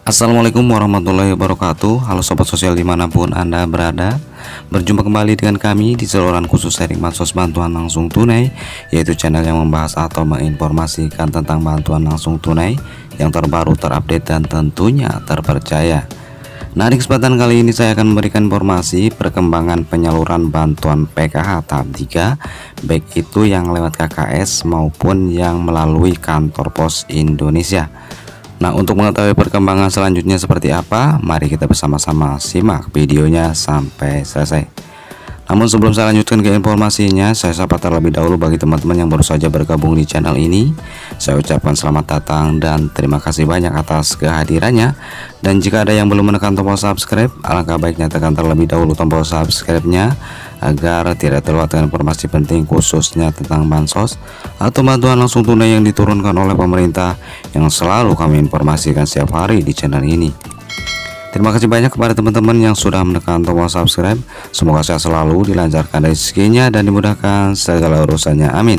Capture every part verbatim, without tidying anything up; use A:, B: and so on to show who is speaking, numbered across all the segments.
A: Assalamualaikum warahmatullahi wabarakatuh. Halo sobat sosial dimanapun Anda berada, berjumpa kembali dengan kami di saluran khusus sharing bansos bantuan langsung tunai, yaitu channel yang membahas atau menginformasikan tentang bantuan langsung tunai yang terbaru, terupdate, dan tentunya terpercaya. Nah, di kesempatan kali ini saya akan memberikan informasi perkembangan penyaluran bantuan P K H tahap tiga, baik itu yang lewat K K S maupun yang melalui kantor pos Indonesia. Nah, untuk mengetahui perkembangan selanjutnya seperti apa, mari kita bersama-sama simak videonya sampai selesai. Namun sebelum saya lanjutkan ke informasinya, saya sapa terlebih dahulu bagi teman-teman yang baru saja bergabung di channel ini. Saya ucapkan selamat datang dan terima kasih banyak atas kehadirannya. Dan jika ada yang belum menekan tombol subscribe, alangkah baiknya tekan terlebih dahulu tombol subscribe-nya agar tidak terlewatkan informasi penting khususnya tentang bansos atau bantuan langsung tunai yang diturunkan oleh pemerintah yang selalu kami informasikan setiap hari di channel ini. Terima kasih banyak kepada teman-teman yang sudah menekan tombol subscribe. Semoga saya selalu dilancarkan rezekinya dan dimudahkan segala urusannya, amin.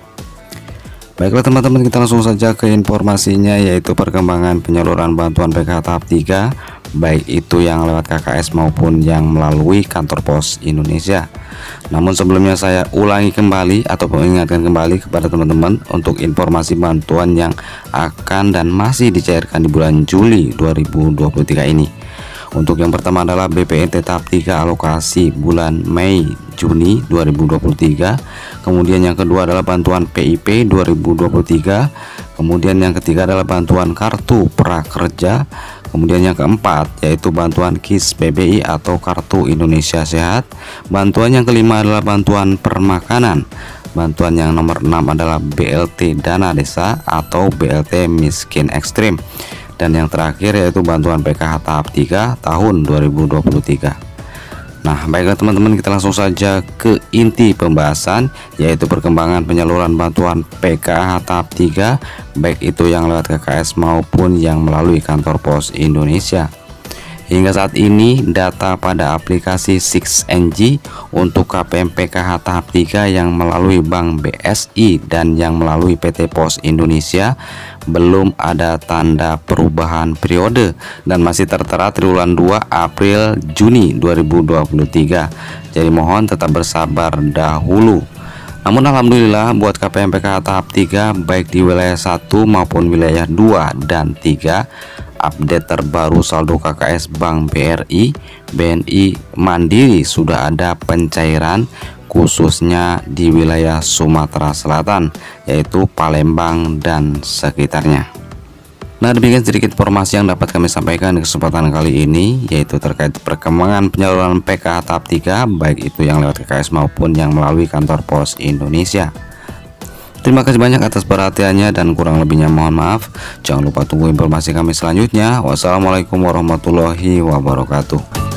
A: Baiklah teman-teman, kita langsung saja ke informasinya, yaitu perkembangan penyaluran bantuan P K H tahap tiga, baik itu yang lewat K K S maupun yang melalui kantor pos Indonesia. Namun sebelumnya saya ulangi kembali atau mengingatkan kembali kepada teman-teman untuk informasi bantuan yang akan dan masih dicairkan di bulan Juli dua ribu dua puluh tiga ini. Untuk yang pertama adalah B P N T tahap tiga alokasi bulan Mei Juni dua ribu dua puluh tiga. Kemudian yang kedua adalah bantuan P I P dua ribu dua puluh tiga. Kemudian yang ketiga adalah bantuan kartu prakerja. Kemudian yang keempat yaitu bantuan K I S P B I atau Kartu Indonesia Sehat. Bantuan yang kelima adalah bantuan permakanan. Bantuan yang nomor enam adalah B L T Dana Desa atau B L T Miskin Ekstrim. Dan yang terakhir yaitu bantuan P K H tahap tiga tahun dua ribu dua puluh tiga. Nah, baiklah teman-teman, kita langsung saja ke inti pembahasan, yaitu perkembangan penyaluran bantuan P K H tahap tiga, baik itu yang lewat K K S maupun yang melalui kantor pos Indonesia. Hingga saat ini data pada aplikasi enam N G untuk K P M P K H tahap tiga yang melalui Bank B S I dan yang melalui P T Pos Indonesia belum ada tanda perubahan periode dan masih tertera triwulan dua April Juni dua ribu dua puluh tiga. Jadi mohon tetap bersabar dahulu. Namun alhamdulillah buat K P M P K H tahap tiga baik di wilayah satu maupun wilayah dua dan tiga, update terbaru saldo K K S Bank B R I, B N I Mandiri sudah ada pencairan khususnya di wilayah Sumatera Selatan, yaitu Palembang dan sekitarnya. Nah, demikian sedikit informasi yang dapat kami sampaikan di kesempatan kali ini, yaitu terkait perkembangan penyaluran P K H tahap tiga, baik itu yang lewat K K S maupun yang melalui kantor pos Indonesia. Terima kasih banyak atas perhatiannya dan kurang lebihnya mohon maaf. Jangan lupa tunggu informasi kami selanjutnya. Wassalamualaikum warahmatullahi wabarakatuh.